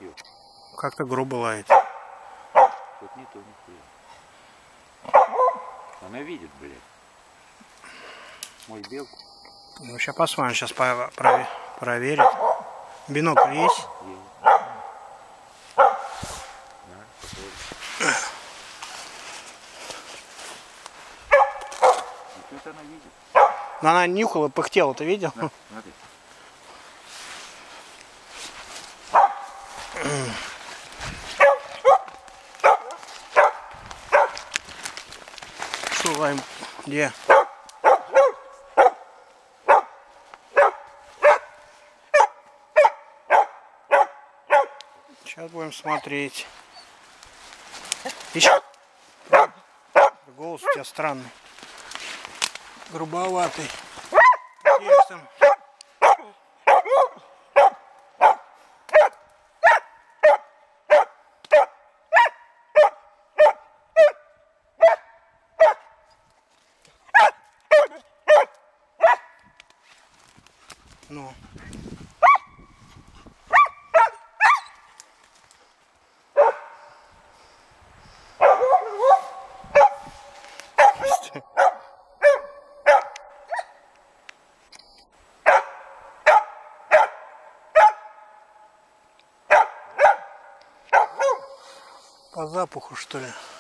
пьет. Как-то грубо лает. Тут не то, нихуя. Она видит, блядь. Мой белку. Ну, сейчас посмотрим, сейчас проверит. Бинокль есть? Есть. На, посмотри. И тут она видит. Но она нюхала, пыхтела, ты видел? На, смотри. Что, Лайм, где? Сейчас будем смотреть. Еще. Голос у тебя странный. Грубоватый. Текстом. Ну. По запаху, что ли?